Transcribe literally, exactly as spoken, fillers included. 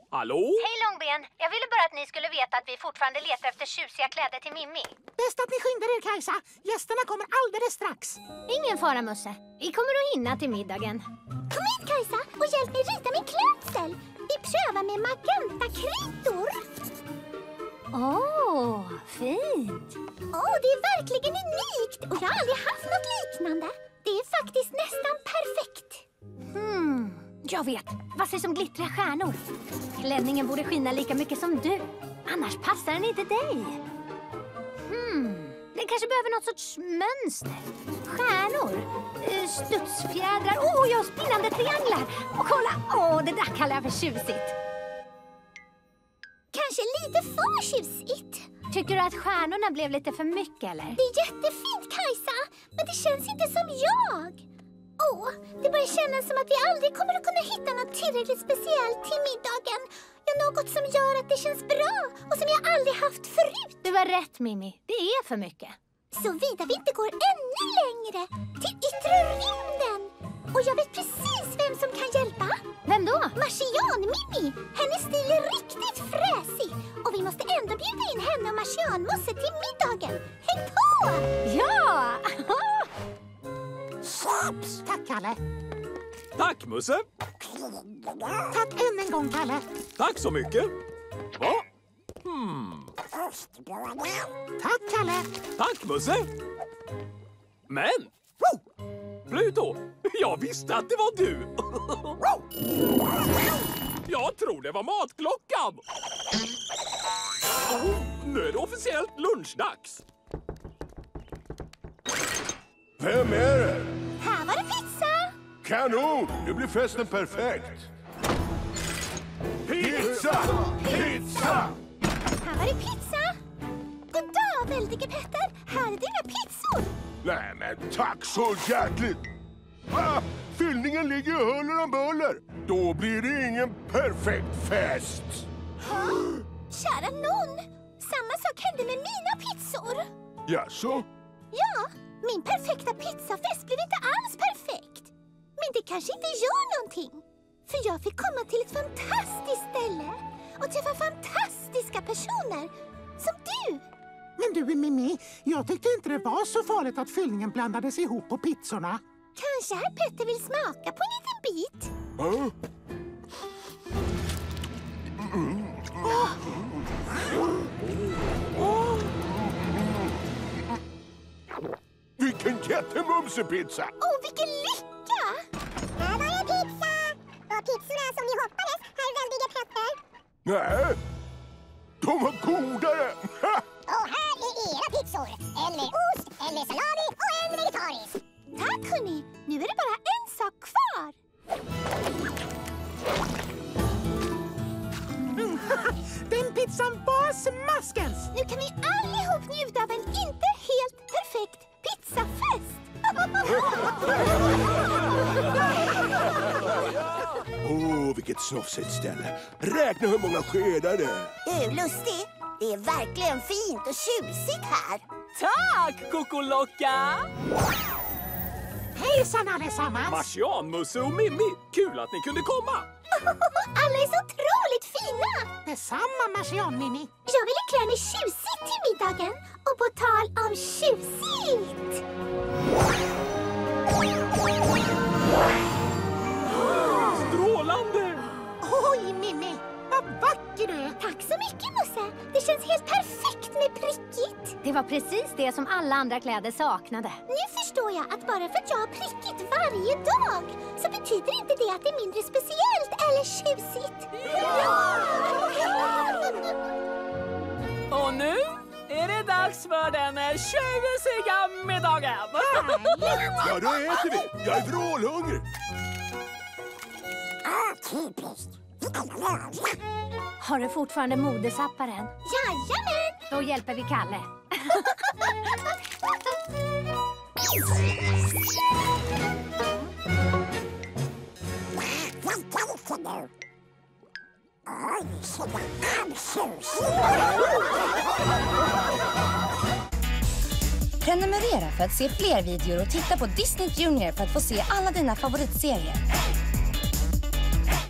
Hallå? Hej Långben, jag ville bara att ni skulle veta att vi fortfarande letar efter tjusiga kläder till Mimmi. Bäst att ni skyndar er, Kajsa. Gästerna kommer alldeles strax. Ingen fara, Musse. Vi kommer att hinna till middagen. Kom hit, Kajsa, och hjälp mig rita min klädsel. Vi prövar med magenta-kritor. Åh, oh, fint. Åh, oh, det är verkligen unikt. Och jag har aldrig haft något liknande. Det är faktiskt nästan perfekt. Hmm, jag vet. Vad sägs som glittriga stjärnor? Klänningen borde skina lika mycket som du. Annars passar den inte dig. Hmm, den kanske behöver något sorts mönster. Stjärnor, uh, studsfjädrar, åh, oh, jag har spinnande trianglar. Och kolla, åh, oh, det där kallar jag för tjusigt. Kanske lite för tjusigt. Tycker du att stjärnorna blev lite för mycket, eller? Det är jättefint, Kajsa, men det känns inte som jag. Åh, oh, det börjar kännas som att vi aldrig kommer att kunna hitta något tillräckligt speciellt till middagen. Ja, något som gör att det känns bra och som jag aldrig haft förut. Du var rätt, Mimmi. Det är för mycket. Såvida vi inte går ännu längre, till yttre rymden. Och jag vet precis vem som kan hjälpa. Vem då? Marsian-Mimmi. Hennes stil är riktigt fräsig. Och vi måste ändå bjuda in henne och Marsian-Musse till middagen. Häng på! Ja! Slaps! Tack, Kalle. Tack, Musse. Tack än en gång, Kalle. Tack så mycket. Va? Hmm. Tack, Kalle. Tack, Musse. Men... Pluto, jag visste att det var du. Jag tror det var matklockan. Oh, nu är det officiellt lunchdags. Vem är det? Här var det pizza. Kanon! Nu blir festen perfekt. Pizza! Pizza! Här var det pizza. God dag, väldige Petter. Här är dina pizzor. Nej, men tack så hjärtligt. Ah, fyllningen ligger i huller om buller. Då blir det ingen perfekt fest. Oh, kära nån. Samma sak hände med mina pizzor. Jaså? Ja, min perfekta pizzafest blev inte alls perfekt. Men det kanske inte gör någonting. För jag fick komma till ett fantastiskt ställe och träffa fantastiska personer som du. Men du, Mimmi, jag tyckte inte det var så farligt att fyllningen blandades ihop på pizzorna. Kanske herr Petter vill smaka på en liten bit. Ah. Mm. Oh. Oh. Vilken jättemumsepizza! Åh, oh, vilken lycka! Här var det pizza! Och pizzorna som ni hoppades, herr väldige Petter. Nej, de var godare! Och här är era pizzor. En med ost, en med salami och en vegetarisk. Tack, hörni. Nu är det bara en sak kvar. Den pizzan var smaskens! Nu kan vi allihop njuta av en inte helt perfekt pizzafest. Åh, oh, vilket snofsigt ställe. Räkna hur många skedar det är. Du, Lustig. Det är verkligen fint och tjusigt här. Tack, Kokolocka! Hejsan allesammans! Marsian, Musse och Mimmi. Kul att ni kunde komma. Alla är så otroligt fina. Detsamma, Marsian, Mimmi. Jag ville klä mig tjusigt till middagen. Och på tal om tjusigt. Strålande! Oj, Mimmi. Vad vacker du är. Tack så mycket, Musse. Det känns helt perfekt med prickigt. Det var precis det som alla andra kläder saknade. Nu förstår jag att bara för att jag har prickigt varje dag så betyder inte det att det är mindre speciellt eller tjusigt. Ja! Och nu är det dags för den tjusiga middagen. Ja, då äter vi. Jag är vrålhungrig. Ah, typiskt. Har du fortfarande modesapparen? Jajamän! Då hjälper vi Kalle. Prenumerera för att se fler videor och titta på Disney Junior för att få se alla dina favoritserier.